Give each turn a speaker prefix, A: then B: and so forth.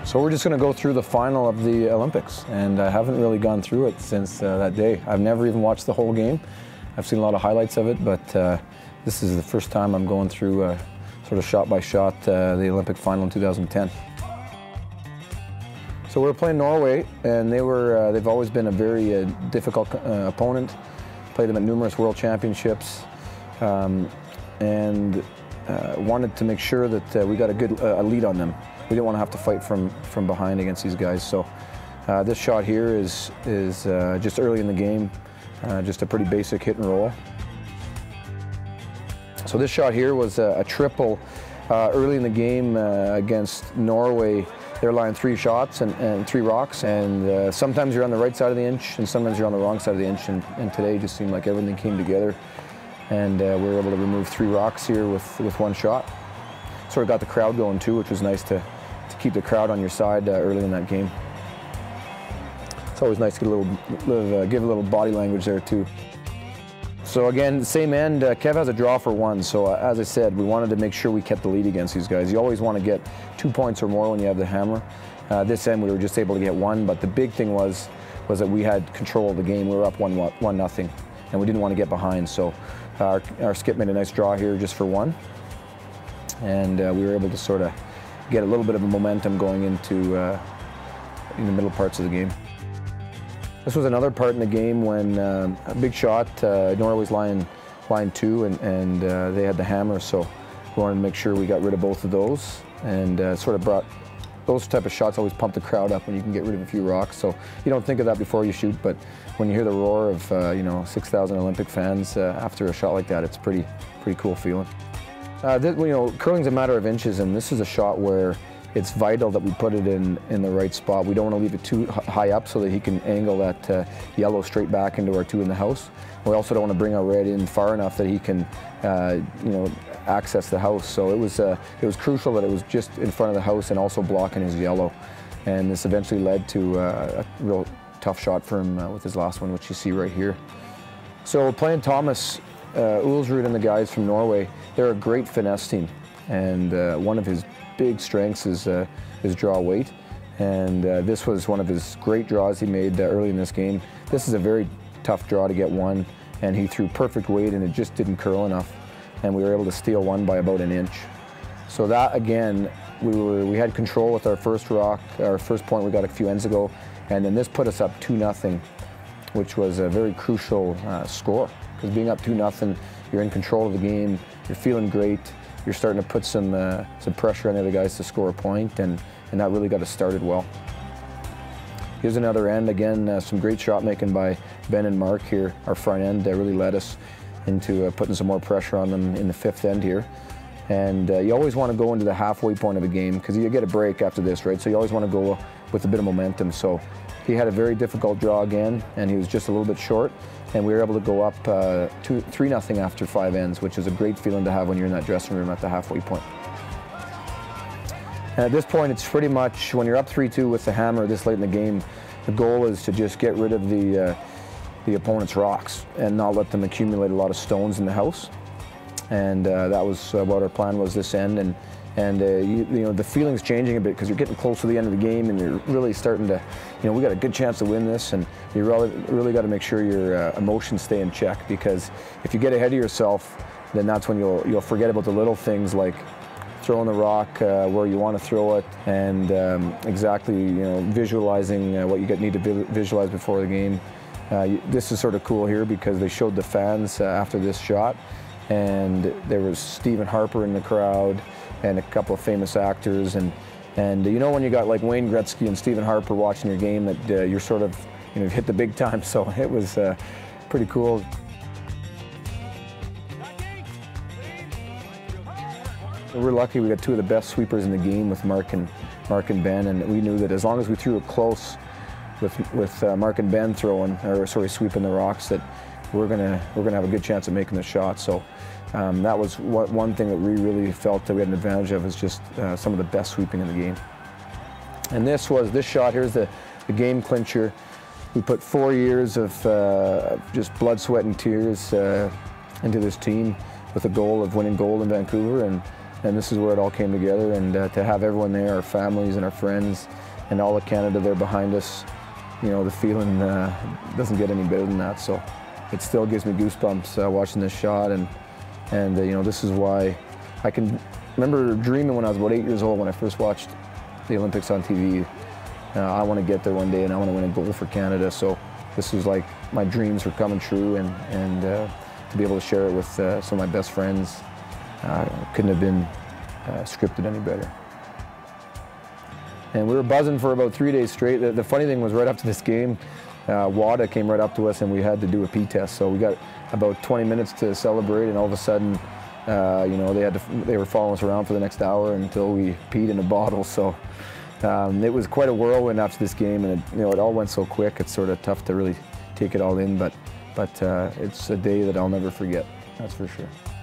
A: So we're just going to go through the final of the Olympics, and I haven't really gone through it since that day. I've never even watched the whole game. I've seen a lot of highlights of it, but this is the first time I'm going through sort of shot by shot the Olympic final in 2010. So we were playing Norway, and they've always been a very difficult opponent. Played them at numerous world championships, and wanted to make sure that we got a good lead on them. We didn't want to have to fight from behind against these guys. So this shot here is just early in the game, just a pretty basic hit and roll. So this shot here was a triple early in the game against Norway. They're lying 3 shots and 3 rocks, and sometimes you're on the right side of the inch and sometimes you're on the wrong side of the inch, and today it just seemed like everything came together, and we were able to remove 3 rocks here with 1 shot. Sort of got the crowd going too, which was nice to keep the crowd on your side early in that game. It's always nice to get give a little body language there too. So again, same end, Kev has a draw for 1, so as I said, we wanted to make sure we kept the lead against these guys. You always want to get 2 points or more when you have the hammer. This end we were just able to get 1, but the big thing was that we had control of the game. We were up 1-0, and we didn't want to get behind, so our skip made a nice draw here just for 1, and we were able to sort of get a little bit of a momentum going into in the middle parts of the game. This was another part in the game when a big shot, Norway's line 2, and they had the hammer, so we wanted to make sure we got rid of both of those, and sort of brought those type of shots always pump the crowd up when you can get rid of a few rocks. So you don't think of that before you shoot, but when you hear the roar of 6,000 Olympic fans after a shot like that, it's pretty cool feeling. Curling's a matter of inches, and this is a shot where it's vital that we put it in the right spot. We don't want to leave it too high up so that he can angle that yellow straight back into our 2 in the house. We also don't want to bring our red in far enough that he can access the house. So it was crucial that it was just in front of the house and also blocking his yellow. And this eventually led to a real tough shot for him with his last one, which you see right here. So playing Thomas Ulsrud and the guys from Norway, they're a great finesse team, and one of his big strengths is his draw weight, and this was one of his great draws he made early in this game. This is a very tough draw to get 1, and he threw perfect weight and it just didn't curl enough, and we were able to steal 1 by about 1 inch. So that again, we had control with our first rock, our first point we got a few ends ago, and then this put us up 2-0, which was a very crucial score. Because being up 2-0, you're in control of the game, you're feeling great, you're starting to put some pressure on the other guys to score a point, and that really got us started well. Here's another end, again, some great shot making by Ben and Mark here. Our front end really led us into putting some more pressure on them in the 5th end here. And you always want to go into the halfway point of a game, because you get a break after this, right? So you always want to go with a bit of momentum. So he had a very difficult draw again, and he was just a little bit short, and we were able to go up 3-0 after 5 ends, which is a great feeling to have when you're in that dressing room at the halfway point. And at this point, it's pretty much, when you're up 3-2 with the hammer this late in the game, the goal is to just get rid of the opponent's rocks and not let them accumulate a lot of stones in the house. And that was what our plan was this end. And the feeling's changing a bit because you're getting close to the end of the game, and you're really starting to, we got a good chance to win this, and you really got to make sure your emotions stay in check, because if you get ahead of yourself, then that's when you'll forget about the little things like throwing the rock where you want to throw it, and exactly visualizing what you need to visualize before the game. This is sort of cool here because they showed the fans after this shot, and there was Stephen Harper in the crowd and a couple of famous actors, and when you got like Wayne Gretzky and Stephen Harper watching your game, that you're sort of hit the big time. So it was pretty cool. We're lucky we got 2 of the best sweepers in the game with Mark and Ben, and we knew that as long as we threw it close with Mark and Ben sweeping the rocks, that we're gonna have a good chance of making the shot. So that was one thing that we really felt that we had an advantage of, is just some of the best sweeping in the game. And this shot, here's the game clincher. We put 4 years of just blood, sweat, and tears into this team with a goal of winning gold in Vancouver, and this is where it all came together. And to have everyone there, our families and our friends, and all of Canada there behind us, you know, the feeling doesn't get any better than that. So it still gives me goosebumps watching this shot, and you know, this is why I can remember dreaming when I was about 8 years old when I first watched the Olympics on TV. I want to get there one day, and I want to win a gold for Canada. So this was like my dreams were coming true, and to be able to share it with some of my best friends couldn't have been scripted any better. And we were buzzing for about 3 days straight. The funny thing was, right after this game, WADA came right up to us and we had to do a pee test. So we got about 20 minutes to celebrate, and all of a sudden, you know, they were following us around for the next hour until we peed in a bottle. So it was quite a whirlwind after this game, and you know, it all went so quick. It's sort of tough to really take it all in, but it's a day that I'll never forget. That's for sure.